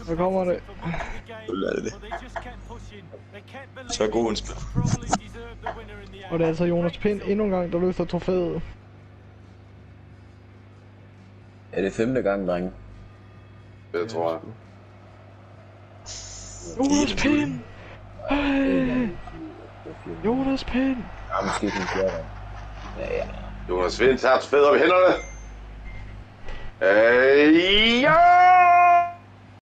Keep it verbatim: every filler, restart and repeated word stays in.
Så kommer det. Selvfølgelig er det det. Så god en spil. Og det er altså Jonas Pind endnu en gang, der løfter trofæet. Er det femte gang, drenge? Det tror jeg. Jonas Pind! Hey! Jonas Pind! Ja, måske den fjerde gang. Ja, ja. Jonas Vind tager trofæet op i hænderne. Øh, ja!